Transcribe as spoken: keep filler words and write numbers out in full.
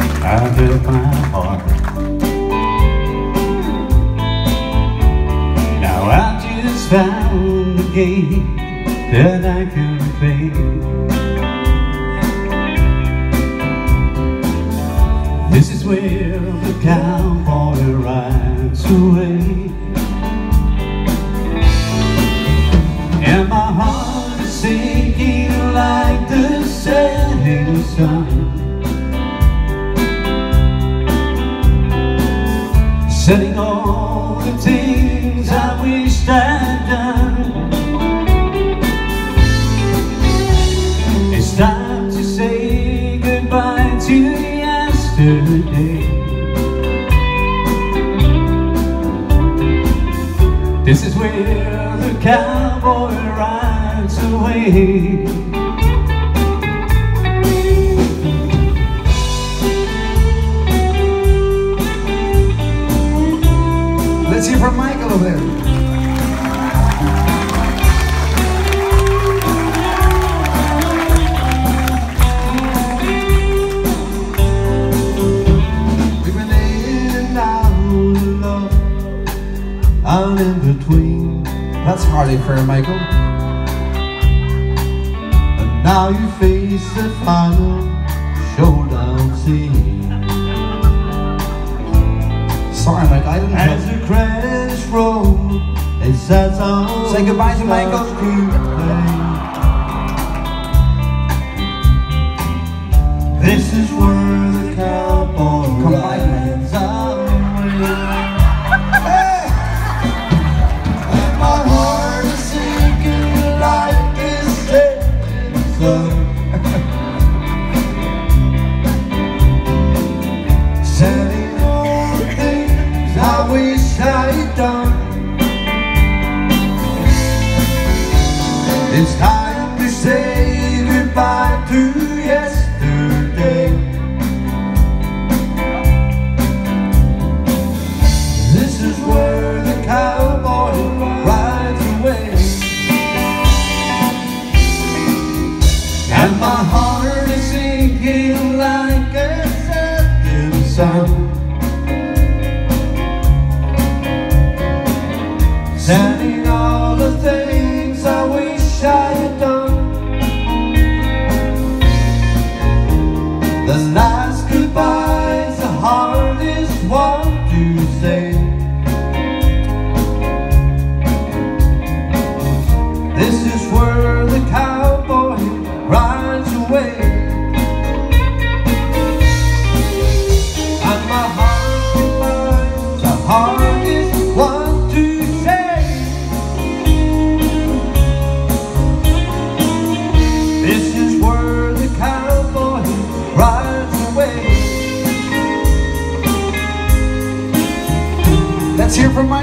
I built my heart. Now I just found a game that I can play. This is where the cowboy rides away, and my heart is sinking like the setting sun, setting all the things I wished I'd done. It's time to say goodbye to yesterday. This is where the cowboy rides away. Let's hear from Michael over there. We've been in and out of love, out in between. That's hardly fair, Michael. And now you face the final showdown scene. Sorry, Mike, I didn't As the credits roll, it sets on. Say goodbye to Michael. This is where the cowboy rides away. Hey! And my heart is sinking like this setting sun, setting all the things I wish I had done. It's time to say goodbye to yesterday. This is where the cowboy rides away, and my heart is sinking like a setting sun, setting all the things I wish I had done. The last goodbye's the hardest one to say. This is where the cowboy rides away, and my heart goodbye's the hardest one to say. This is where the cowboy rides away. Let's hear from